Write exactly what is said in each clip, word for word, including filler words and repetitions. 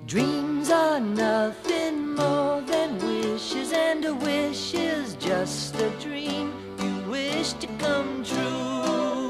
Dreams are nothing more than wishes, and a wish is just a dream you wish to come true.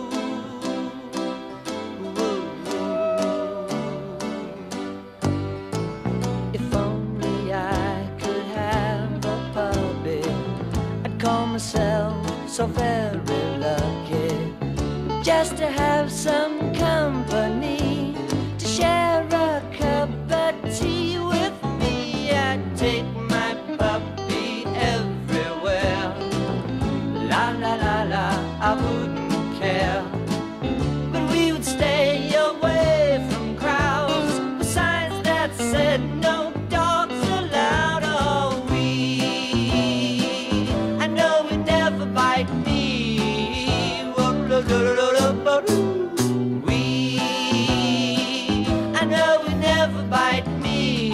If only I could have a puppet, I'd call myself so very lucky, just to have some company, to share a cup of tea with me. I'd take my puppy everywhere. La la la la, I wouldn't care. But we would stay away from crowds with signs that said no dogs allowed. Oh, we, I know we'd never bite me. We, I know we'd never bite me.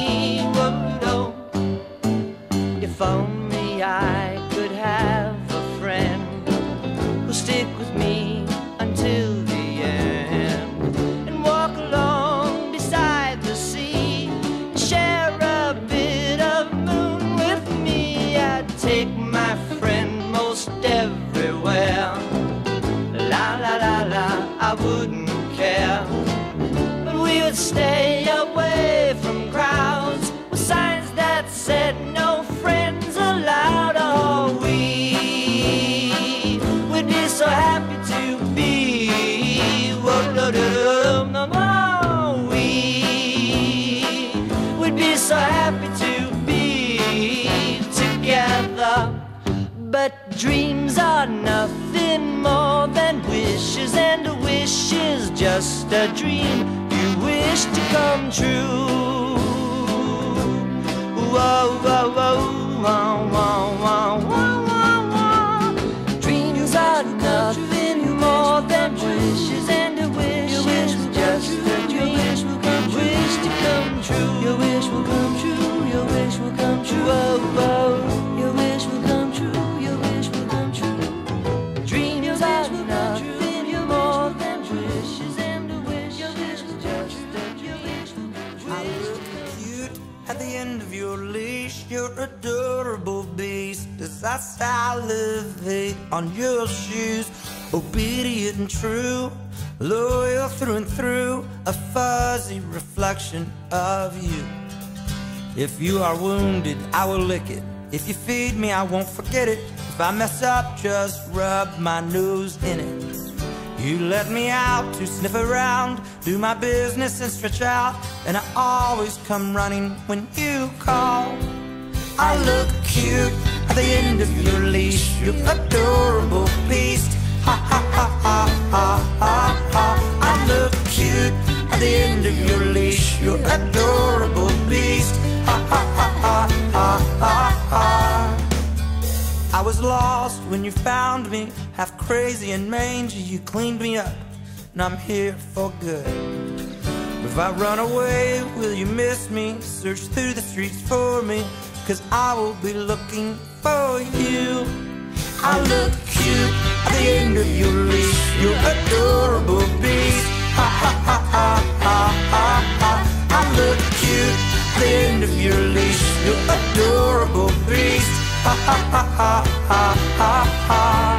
If only I could have a friend who'll stick with me until the end, and walk along beside the sea, and share a bit of moon with me. I'd take my friend most everywhere. La la la la, I wouldn't care. But we would stay away from crowds with signs that said no friends allowed. Oh, we would be so happy to be. Oh, we would be so happy to be together. But dreams are nothing more than wishes, and a wish is just a dream you wish to come true. Whoa, whoa, whoa, whoa, whoa, whoa, whoa, whoa. Dreams are nothing more than wishes, and a wish is just a dream you wish to come true. Your wish will come true, your wish will come true. Whoa, whoa, your wish will come true. At the end of your leash, you're adorable beast, as I salivate on your shoes. Obedient and true, loyal through and through, a fuzzy reflection of you. If you are wounded, I will lick it. If you feed me, I won't forget it. If I mess up, just rub my nose in it. You let me out to sniff around, do my business and stretch out, and I always come running when you call. I look cute at the end of your leash, you adorable beast. Ha ha ha ha ha ha ha. I look cute at the end of your leash, you adorable beast. Ha ha ha ha ha ha ha. I was lost when you found me, half crazy and mangy. You cleaned me up, and I'm here for good. If I run away, will you miss me? Search through the streets for me, 'cause I will be looking for you. I look cute at the end of your leash, you adorable beast. Ha ha ha ha ha ha ha. I look cute at the end of your leash, you adorable beast. Ha ha ha ha ha ha ha.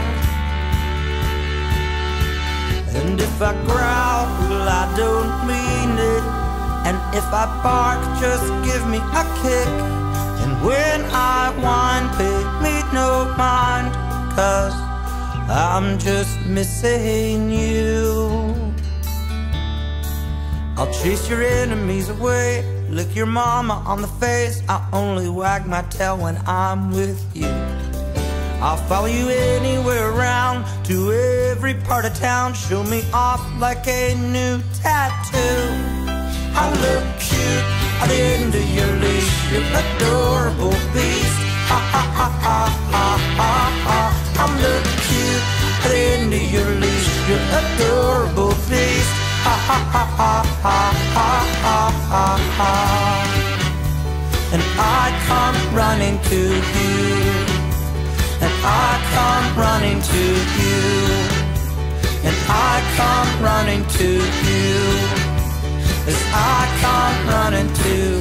And if I growl, well, I don't mean it. And if I bark, just give me a kick. And when I whine, pay me no mind, 'cause I'm just missing you. I'll chase your enemies away, lick your mama on the face. I only wag my tail when I'm with you. I'll follow you anywhere around, to every part of town. Show me off like a new tattoo. I look cute at the end of your leash, you adorable beast. Ha ha ha ha ha ha ha. I look cute at the end of your leash, you adorable beast. Ha ha ha ha ha ha ha ha ha. And I come running to you, and I come running to you, and I come running to you, as I can't run into